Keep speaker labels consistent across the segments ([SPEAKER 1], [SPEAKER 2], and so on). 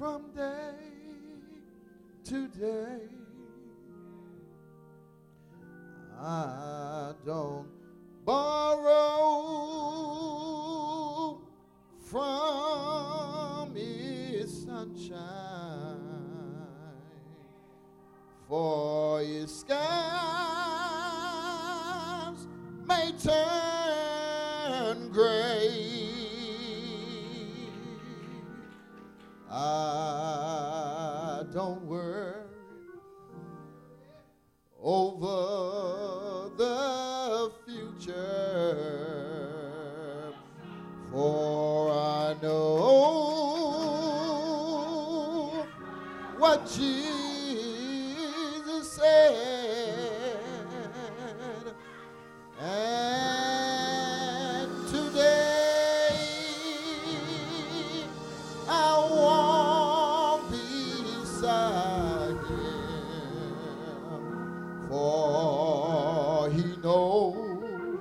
[SPEAKER 1] from day to day. I don't borrow from his sunshine, for his skies may turn gray. I don't worry over the future, for I know what Jesus said. And today I walk beside him, for he knows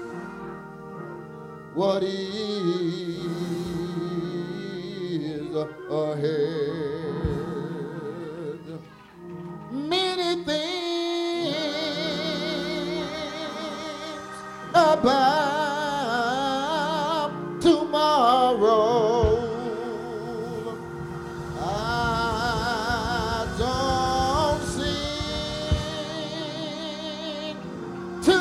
[SPEAKER 1] what is ahead. Many things about tomorrow I don't seem to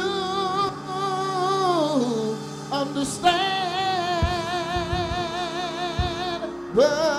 [SPEAKER 1] understand, but